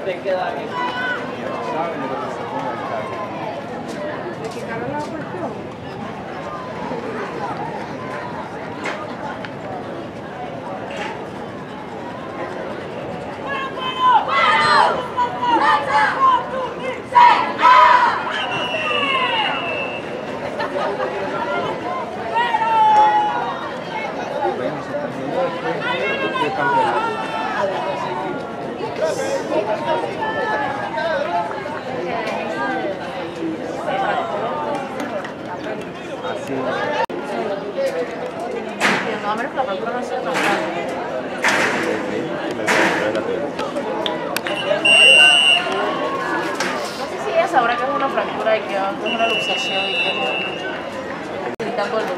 Ahora que es una fractura y que es una luxación y que es por el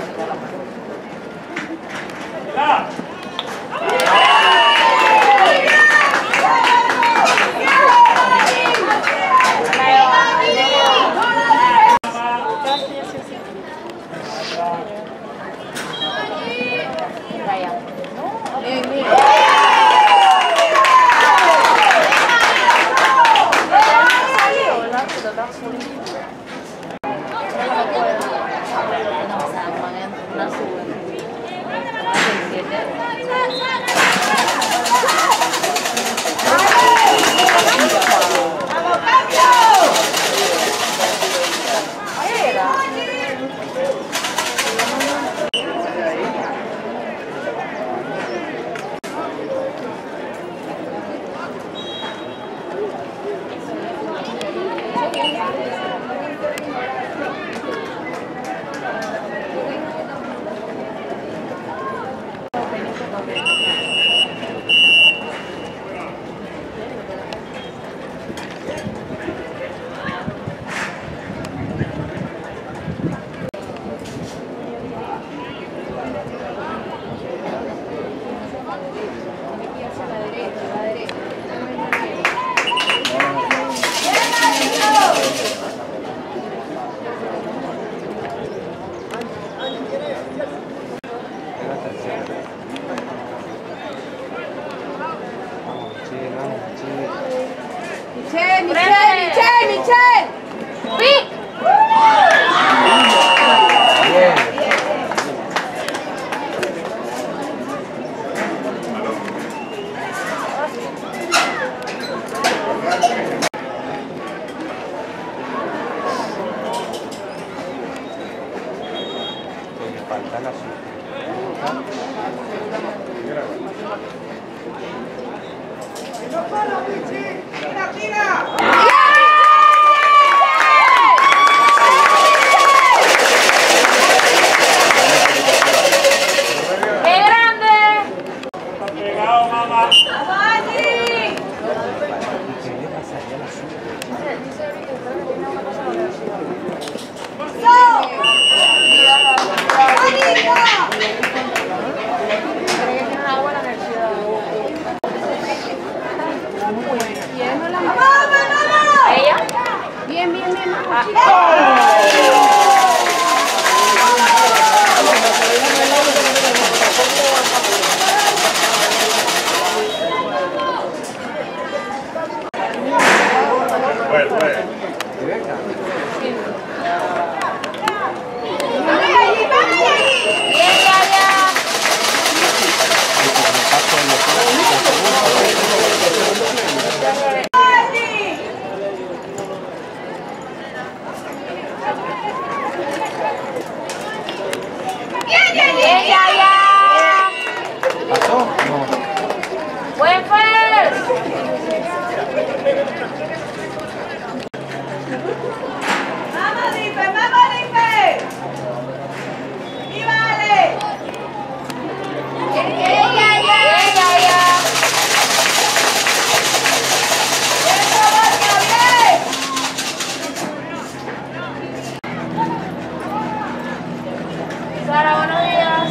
Sara, buenos días.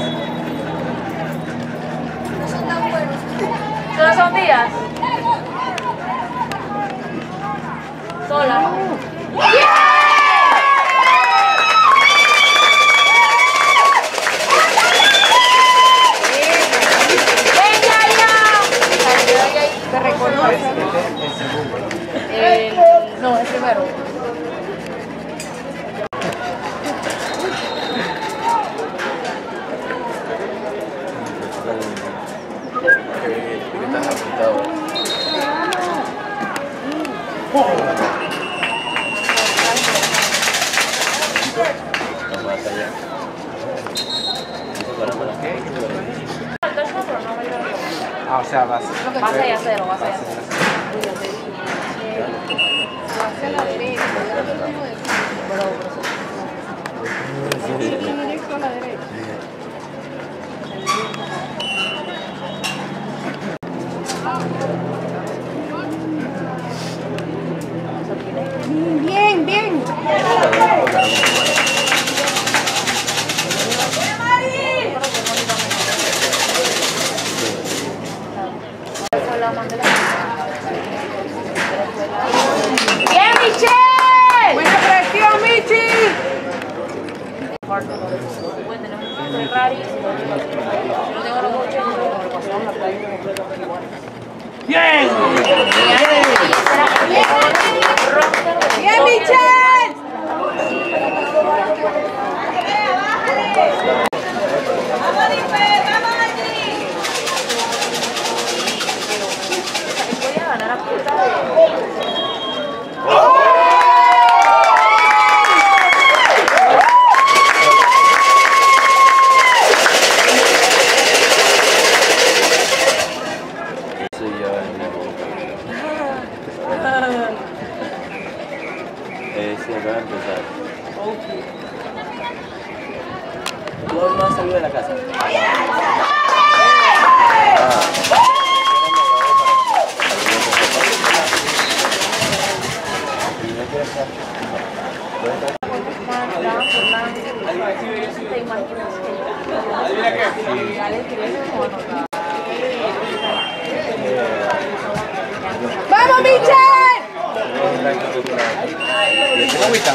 No son tan buenos. ¿Solo son días? Sola. Te reconoce. primero. Estás apuntado. Vamos hasta allá. Ah, o sea, vas. Vas allá cero, vas allá cero. Hacia la derecha. Directo a la derecha. Bien, bien. ¡Bien, Michelle! Buena presión, Michi. Bueno, tenemos un Ferrari. Yo no tengo los coches, pero me lo pasamos la playa. ¡Bien! Bien, Michelle. Voy a ganar a puta de... Soy yo en la boca. Sí, acaba de empezar. ¿Vos no has salido de la casa? ¿Te imaginas que ya le escribes o no? ¡Vamos, Michelle! ¿Cómo está?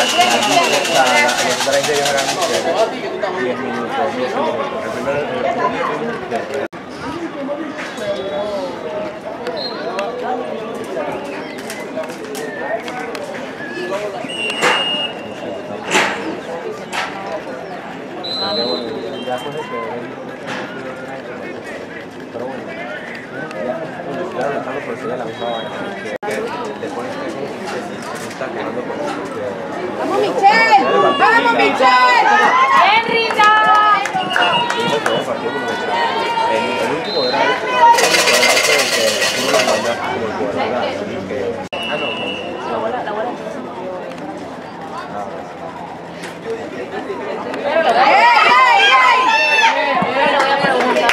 Los 30 días eran 10 minutos, 10 minutos. El primero pero bueno, claro, estamos por la misma vaina, que te pones que se está quedando por ¡Vamos, Michelle! ¡Vamos, Michelle! ¡Bien, Rita! el último era el que tú lo mandaste como el ah, no, La abuela pero lo ¡Ey, ey, ey! yo le voy a preguntar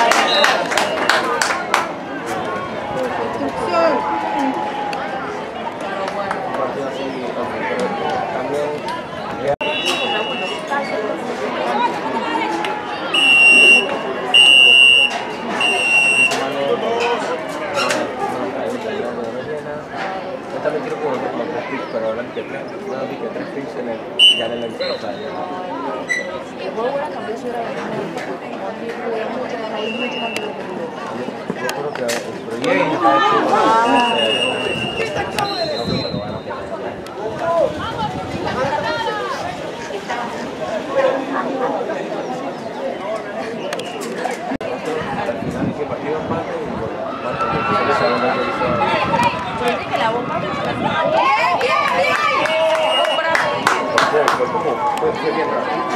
Instrucción. pero bueno. un partido así, yo también quiero como 3 picks, pero ahora que 3 picks ya en el entorno. El juego era cambiar su hora de mucho más ahí, mucho más Yo creo que el proyecto está hecho creo que se lo van a al final ese partido empate y Fíjate que la bomba fue bien rápido.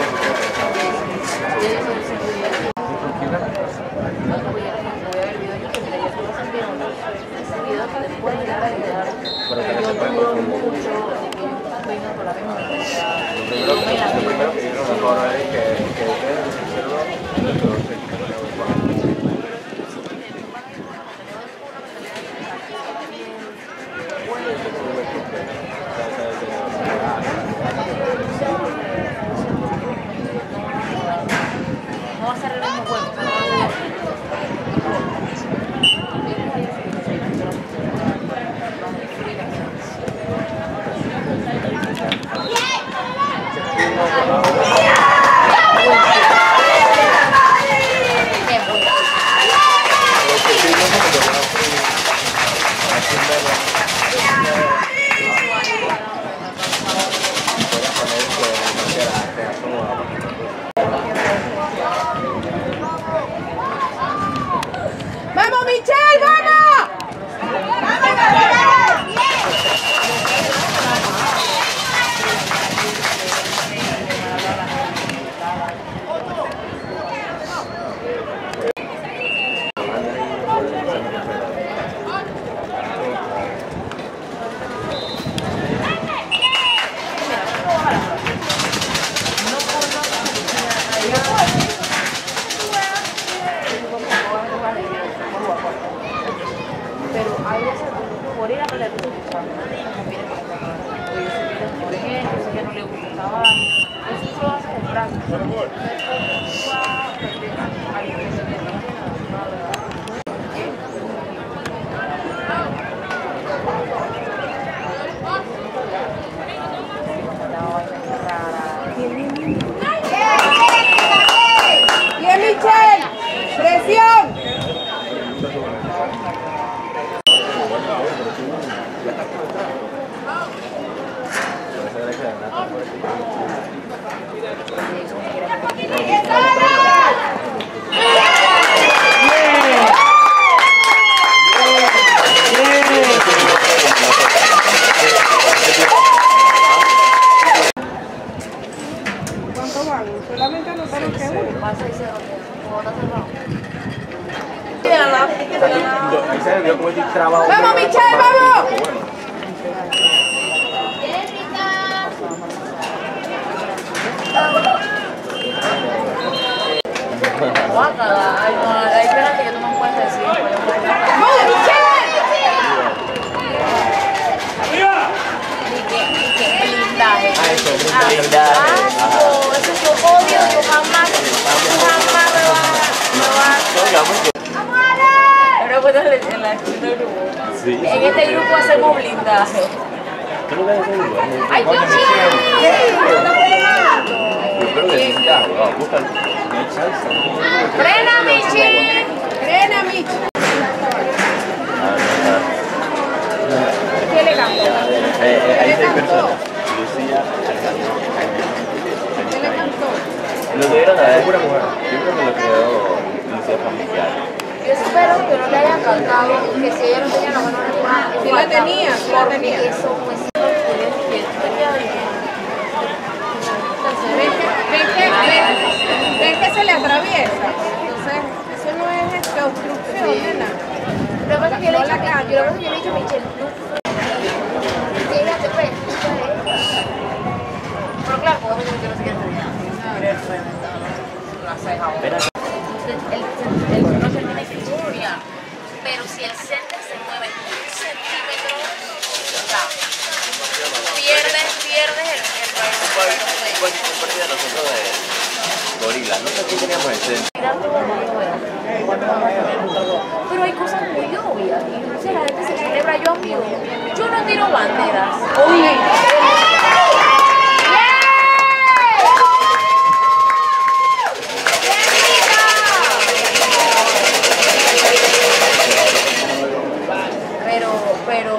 Lo primero que yo no mejor es que ustedes no va a ser el mismo juego. ¡Vamos, Michelle! ¡Vamos! Pero hay veces por ir a pelear con sus padres, no viene por acá. Oye, si quieres por ejemplo, sé que no le gusta el trabajo, eso lo hace en práctica. ¡Bien, Michelle! ¡Presión! ¿Cuánto van? Solamente anotaron que uno. Ahí se vio como el trabajo. ¡Vamos, Michelle, vamos! Guácala, ay, no, hay penas que tú no puedes decir. ¡Vamos, Michelle! Ni que blindaje. Ah, eso, blindaje. Asco, eso yo odio, yo jamás me va a... Pero pues en la escuela del grupo. Sí. En este grupo hacemos blindaje. ¿Tú no ves ese grupo? ¡Ay, Dios mío! Yo creo que sí, ya, búscalo. ¡Frena, Michi! ¡Frena, Michelle! ¿Qué le cantó? Hay 6 personas. Lucía, ¿Qué le cantó? lo debieron haber. Yo creo que lo creó Lucía Familiar. Yo espero que no le hayan cantado, que si ella no tenía la mano en el Sí la tenía, sí la tenía. Porque eso fue ¿Ven que se le atraviesa? Entonces, eso no es obstrucción, nena. Lo que pasa es que yo le he dicho a Michelle, sí, ella te ve. Pero claro, puedo ver que no se quiere terminar. La ceja. El no se tiene que estudiar, pero si el center se mueve 1 centímetro, ya, pierdes el partido de nosotros de Gorila. No sé qué teníamos en centro. Pero hay cosas muy obvias y entonces la gente se celebra. Yo, amigo, yo no tiro banderas. Oye. Pero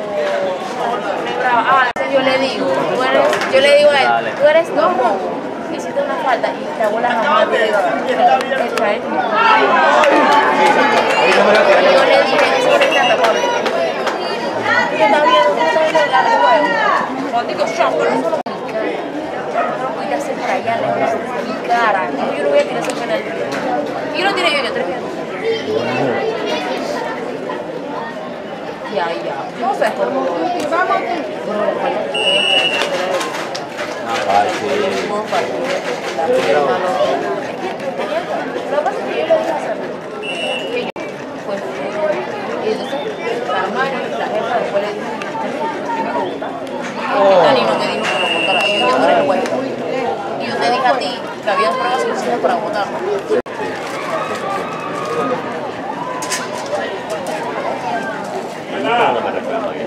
yo le digo a él, tú eres como, hiciste una falta y te hago la mamá de traer. Yo le dije, eso es una Pablo. ¿Qué está viendo? ¿Tú estás viendo el juego? Cuando digo shock, pero eso no voy a hacer para allá, le voy a hacer mi cara. Yo no voy a tirar ese penalti. Y yo no tiré yo 3 minutos. Ya. No sé, por favor. Vamos. Ay, sí. Lo que pasa es que yo le dije a hacerlo. Pues, y entonces, la hermana, la jefa, después le dijo que no me gusta. Y Danilo me dijo que lo votara. Y yo voté el huevo. Y yo te dije a ti que había pruebas suficientes para votarlo. No me recuerdo bien.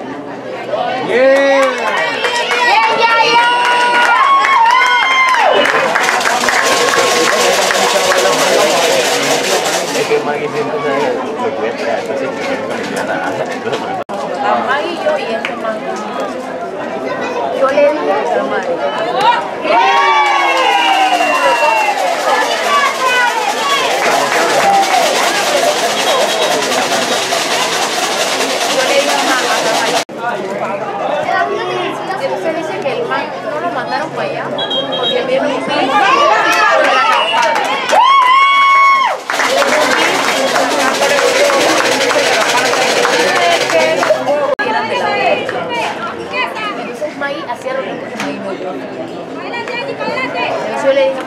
Es que Maggie siempre sabe lo que es real, entonces no me queda nada. A Maggie y yo y este man. Yo le dije a esta madre.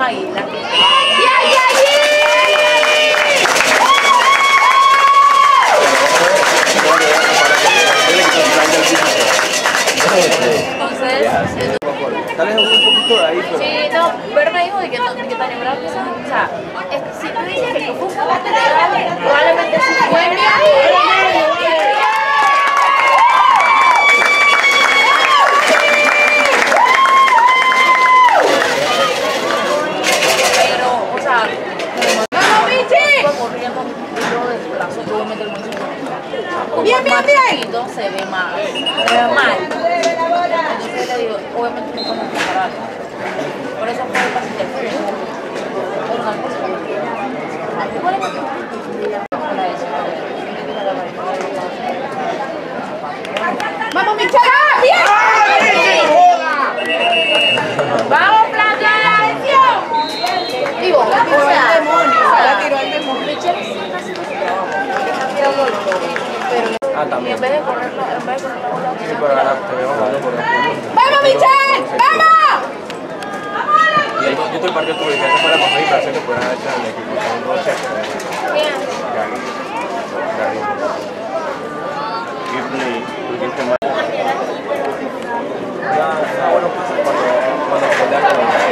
ahí, la que... Entonces, Tal vez un poquito de ahí, pero... sí, no, pero me dijo de que Tania Bravo, o sea, si tú dices que fue un combate legal, probablemente sí fue pero, o sea, ¡Vamos, Michi! iba corriendo y yo desplazo, yo voy a meter el mucho. Bien, bien, bien. Se ve mal. Entonces le digo, obviamente no podemos preparar. Por eso fue el paciente. Pero una cosa que ¿cuál es el ¡Vamos, Michi! ¡Ah, bien! ¡Vamos, playa! Digo, o sea, La tiró al demonio. Michelle sí casi no se trabaja. Está tirando el pero Ah, y también. en vez de correr la bola, Sí, pero ahora te veo jugando por aquí. ¡Vamos, Michelle! ¡Vamos! Y ahí yo todo el partido tuve que hacer para la mejor inversión que pueda echar al equipo. Son dos cheques. bien. Porque este man... bueno, pues cuando pelean con los...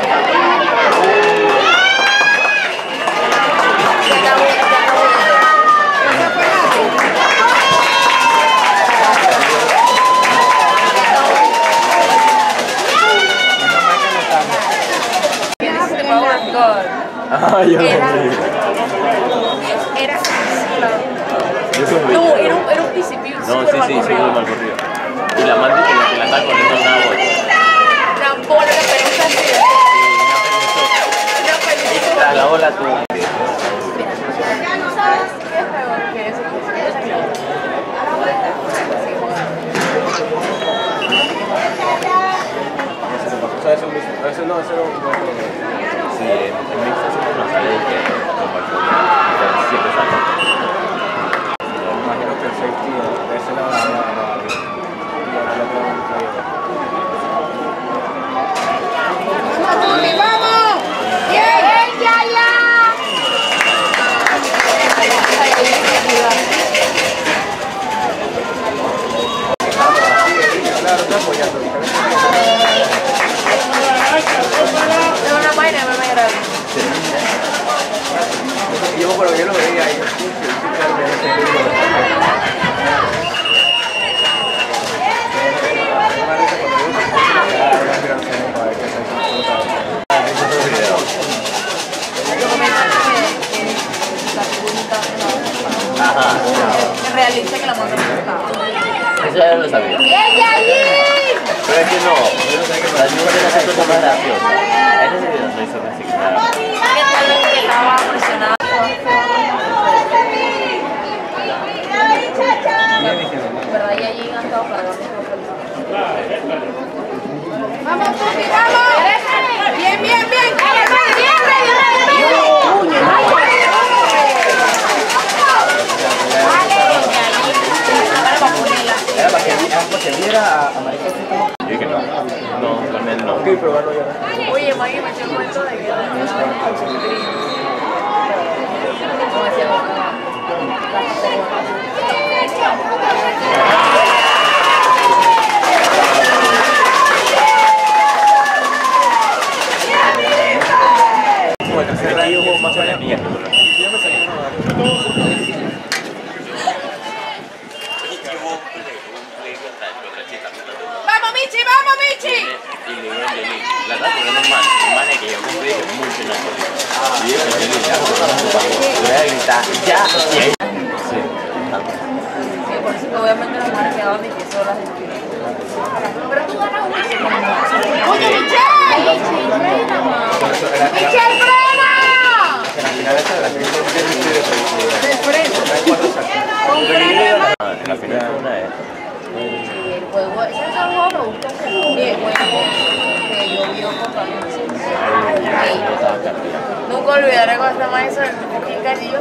Ah, yo lo vi. Era Yo eso vi. no, era un principio. No, sí, sí, sí, muy mal corrido. Y la man dice que la está corriendo una bola. La bola, la pelota así. Una pelota. Y tras la bola tú. ¿Sabes qué es peor que eso? A veces no, ese era un buen problema. Sí, en mixto siempre nos sale de que como el problema, siempre sale. Me imagino que el safety de ese lado ¡Vamos, Tuli, vamos! ¡Bien! ¡Ya, ya! Claro, estoy apoyando. Es una vaina, me grave. Yo lo veía ahí. Ajá, Es realista que la mano no eso ya lo sabía. Pero es que no, la lluvia tiene esa cosa más graciosa. En ese video no hizo casi nada. que tal vez que estaba presionado. ¿Verdad? Y allí han estado cargando. ¡Vamos, Tuli, vamos! ¡Bien, bien, bien! Era para que viera a Marica. Yo dije no, no, con él no. Ok, probarlo ya. Oye, Maggie me echó el cuento de que Como el tercer año hubo más allá. Mía, Yo me salí ¡Vamos, Michi, vamos, Michi! y le digo a Angelina, la verdad porque no es mal, el man es que yo compré mucho en la cosa. Y yo con Angelina, voy a gritar, ya, y ahí. Sí. por eso que obviamente las mujeres quedaban de que solas. Pero tú ganas una. ¡Oye, Michelle! ¡Michelle, frena! al final esa de la que yo De frente. Con freno. La final fue una vez. Y el juego, ese juego me gusta mucho. Y el juego que yo vi Yo estaba cargado. nunca olvidaré cuando estaba eso de fucking gallillos.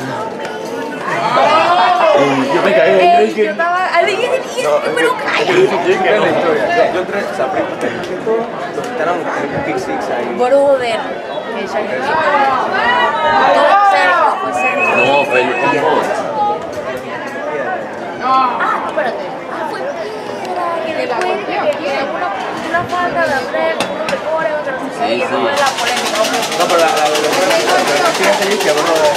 Yo me caí. Yo estaba. Pero cállate. Yo entré, o sea, lo quitaron el Kick Six ahí. Brother, Que Charlie todo serio, fue serio. No, fue el boss. Ah, espérate. Ah, fue piedra. Y después que una falta de Andrés, uno de core, otro no sé qué. Y eso fue la polémica. No, pero la que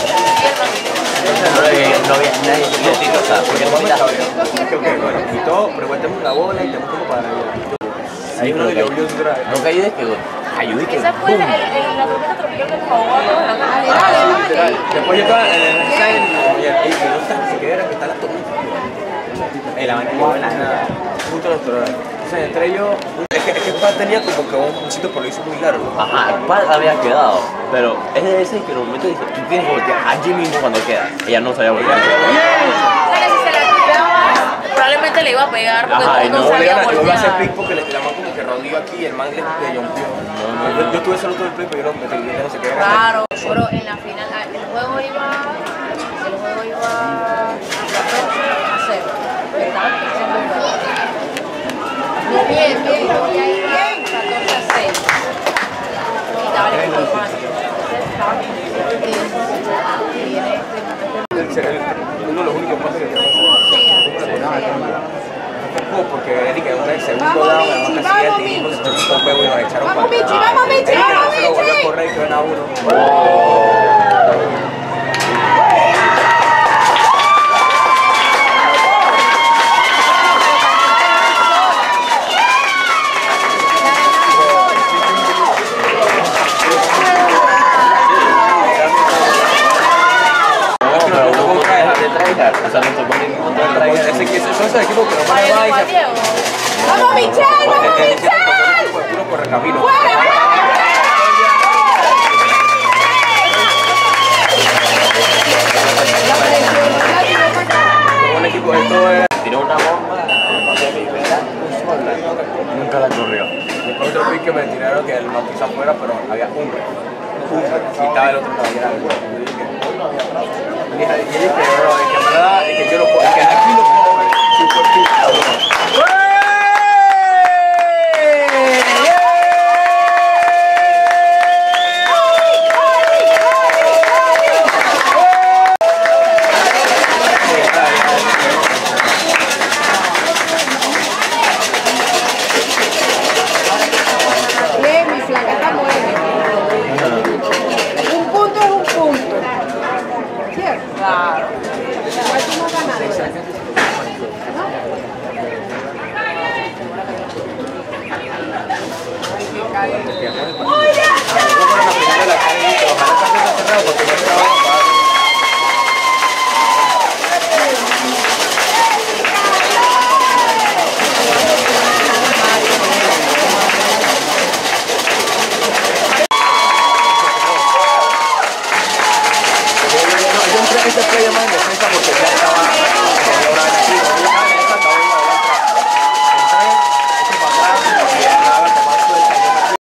No había nadie que lo tiro, o sea, porque no me bueno, quitó, pero igual tenemos la bola y tenemos como para ahí uno le volvió a entrar. no caí de que ayudé que Esa fue la tormenta tropical que nos ahogó a todos en la Literal. Después yo estaba en el design y no está, se quedara que está la tormenta. La abanico de la nada, justo los torones. Entonces entre ellos, es que Paz tenía como que un sitio por lo hizo muy largo. ajá, el pad había quedado, pero es de ese que en un momento dice, tú tienes que voltear allí mismo cuando queda. Ella no sabía voltear. O sea, que si se la tiraba, probablemente le iba a pegar porque Ajá, y no no sabía Yo iba a hacer voltear. pick porque la mano como que rodeó aquí y el man le jumpió. Yo tuve solo todo el pick, pero yo no me tenía no sé qué. Claro, pero en la final, el juego iba 14-0. Estaban pensando en juego. No, bien, y ahí 14-6. Y estaba el equipo de Juan. Entonces estaban y viene Uno de los únicos pases que porque Erika en un segundo down, en una casilla de tiros, se echó un huevo y nos echaron para atrás. ¡Vamos, Michi! ¡Vamos, Se lo volvió a Michi! correr y quedó en a uno. O sea, nos tocó un equipo contra el Trailer. Son esos equipos que no van a más y se... ¡Vamos, Michelle! ¡Vamos, Michelle! Puro correcamino. Un equipo de todo era... Tiró una bomba de mi verdad, nunca la corrió. Después otro pick que me tiraron que el man puso afuera, pero había un y estaba el otro caballero. Y dije, bro, es que en verdad, es que yo lo puedo, es que aquí lo